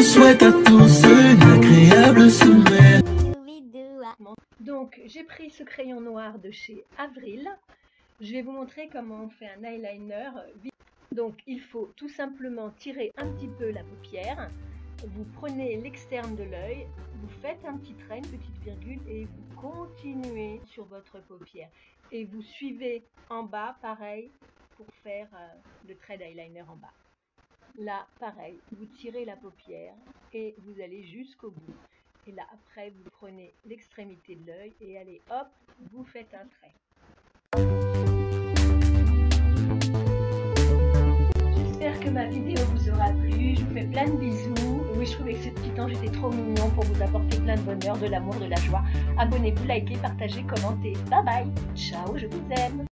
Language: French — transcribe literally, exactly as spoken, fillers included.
souhaite à tous une agréable semaine. Donc j'ai pris ce crayon noir de chez Avril. Je vais vous montrer comment on fait un eyeliner. Donc il faut tout simplement tirer un petit peu la paupière. Vous prenez l'externe de l'œil, vous faites un petit trait, une petite virgule et vous continuez sur votre paupière. Et vous suivez en bas, pareil, pour faire euh, le trait d'eyeliner en bas. Là, pareil, vous tirez la paupière et vous allez jusqu'au bout. Et là, après, vous prenez l'extrémité de l'œil et allez, hop, vous faites un trait. J'espère que ma vidéo vous aura plu. Je vous fais plein de bisous. Oui, je trouvais que ce petit ange était trop mignon pour vous apporter plein de bonheur, de l'amour, de la joie. Abonnez-vous, likez, partagez, commentez. Bye bye. Ciao, je vous aime.